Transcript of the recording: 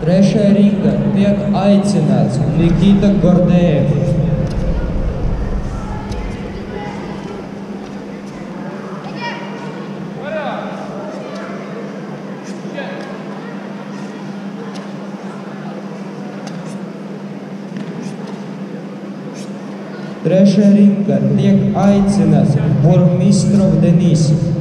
Trešajā ringā tiek aicināts Nikita Gordējevs. Trešajā ringā tiek aicināts Burmistrov Denis.